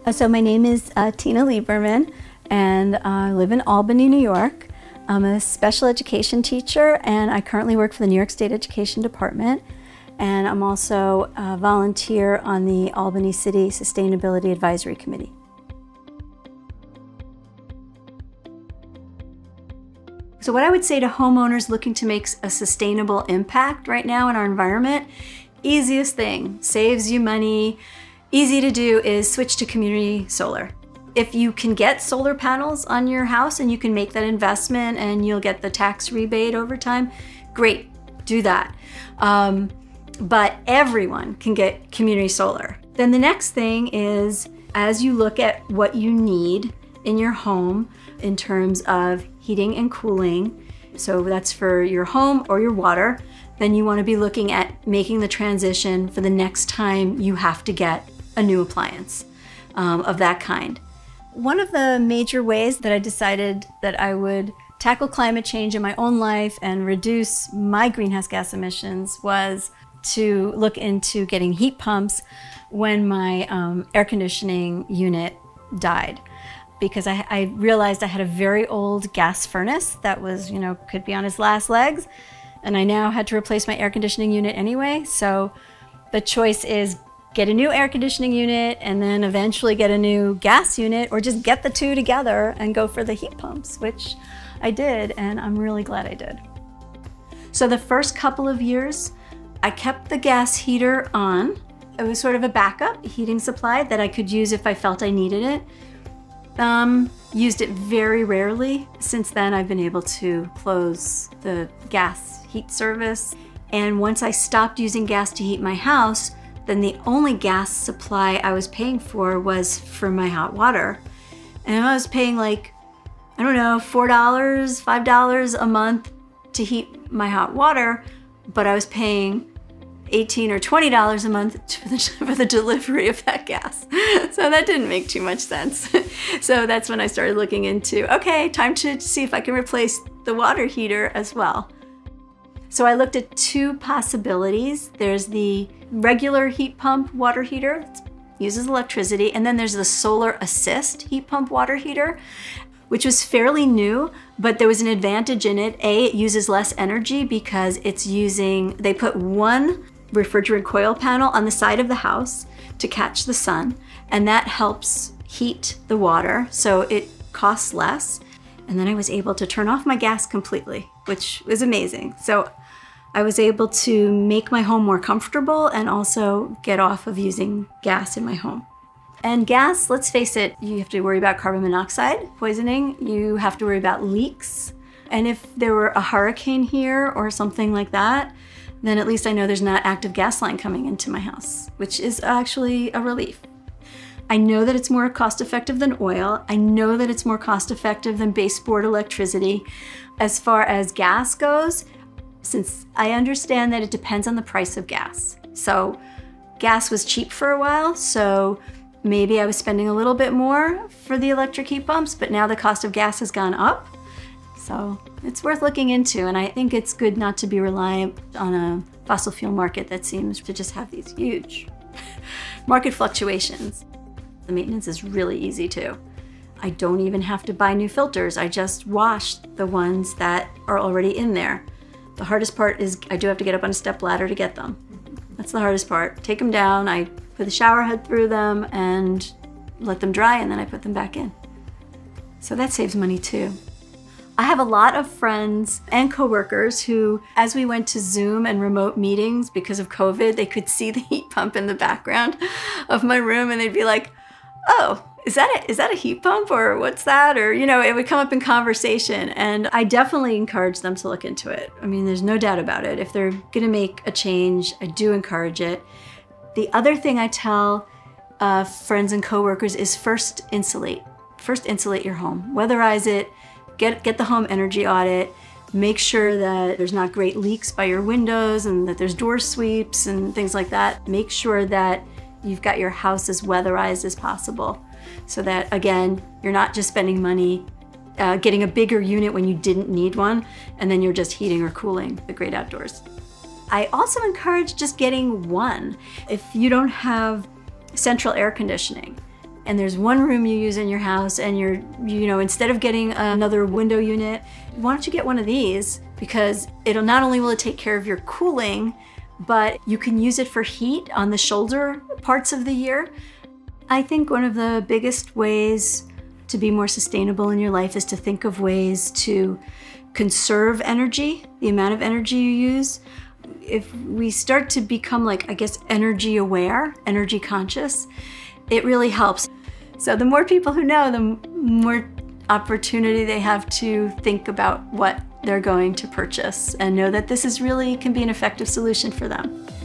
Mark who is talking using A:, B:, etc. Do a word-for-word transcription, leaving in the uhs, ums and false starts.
A: So my name is uh, Tina Lieberman, and I live in Albany, New York. I'm a special education teacher, and I currently work for the New York State Education Department. And I'm also a volunteer on the Albany City Sustainability Advisory Committee. So what I would say to homeowners looking to make a sustainable impact right now in our environment, easiest thing, saves you money, easy to do, is switch to community solar. If you can get solar panels on your house and you can make that investment and you'll get the tax rebate over time, great, do that. Um, but everyone can get community solar. Then the next thing is, as you look at what you need in your home in terms of heating and cooling, so that's for your home or your water, then you want to be looking at making the transition for the next time you have to get a new appliance um, of that kind. One of the major ways that I decided that I would tackle climate change in my own life and reduce my greenhouse gas emissions was to look into getting heat pumps when my um, air conditioning unit died. Because I, I realized I had a very old gas furnace that was, you know, could be on its last legs. And I now had to replace my air conditioning unit anyway. So the choice is get a new air conditioning unit and then eventually get a new gas unit, or just get the two together and go for the heat pumps, which I did, and I'm really glad I did. So the first couple of years, I kept the gas heater on. It was sort of a backup heating supply that I could use if I felt I needed it. Um, used it very rarely. Since then, I've been able to close the gas heat service. And once I stopped using gas to heat my house, then the only gas supply I was paying for was for my hot water. And I was paying like, I don't know, four dollars, five dollars a month to heat my hot water, but I was paying eighteen or twenty dollars a month for the, for the delivery of that gas. So that didn't make too much sense. So that's when I started looking into, okay, time to see if I can replace the water heater as well. So I looked at two possibilities. There's the regular heat pump water heater, that uses electricity, and then there's the solar assist heat pump water heater, which was fairly new, but there was an advantage in it. A, it uses less energy because it's using, they put one refrigerant coil panel on the side of the house to catch the sun, and that helps heat the water, so it costs less. And then I was able to turn off my gas completely, which was amazing. So I was able to make my home more comfortable and also get off of using gas in my home. And gas, let's face it, you have to worry about carbon monoxide poisoning. You have to worry about leaks. And if there were a hurricane here or something like that, then at least I know there's not active gas line coming into my house, which is actually a relief. I know that it's more cost effective than oil. I know that it's more cost effective than baseboard electricity. As far as gas goes, since I understand that it depends on the price of gas. So gas was cheap for a while, so maybe I was spending a little bit more for the electric heat pumps, but now the cost of gas has gone up. So it's worth looking into, and I think it's good not to be reliant on a fossil fuel market that seems to just have these huge market fluctuations. The maintenance is really easy too. I don't even have to buy new filters. I just wash the ones that are already in there. The hardest part is I do have to get up on a step ladder to get them. That's the hardest part. Take them down, I put the shower head through them and let them dry, and then I put them back in. So that saves money too. I have a lot of friends and coworkers who, as we went to Zoom and remote meetings because of COVID, they could see the heat pump in the background of my room, and they'd be like, oh, is that a, is that a heat pump, or what's that? Or, you know, it would come up in conversation, and I definitely encourage them to look into it. I mean, there's no doubt about it. If they're gonna make a change, I do encourage it. The other thing I tell uh, friends and coworkers is first insulate. First insulate your home. Weatherize it, get, get the home energy audit, make sure that there's not great leaks by your windows and that there's door sweeps and things like that. Make sure that you've got your house as weatherized as possible, so that, again, you're not just spending money uh, getting a bigger unit when you didn't need one, and then you're just heating or cooling the great outdoors. I also encourage just getting one. If you don't have central air conditioning and there's one room you use in your house, and you're, you know, instead of getting another window unit, why don't you get one of these? Because it'll not only will it take care of your cooling, but you can use it for heat on the shoulder parts of the year. I think one of the biggest ways to be more sustainable in your life is to think of ways to conserve energy, the amount of energy you use. If we start to become, like, I guess, energy aware, energy conscious, it really helps. So the more people who know, the more opportunity they have to think about what they're going to purchase and know that this is really can be an effective solution for them.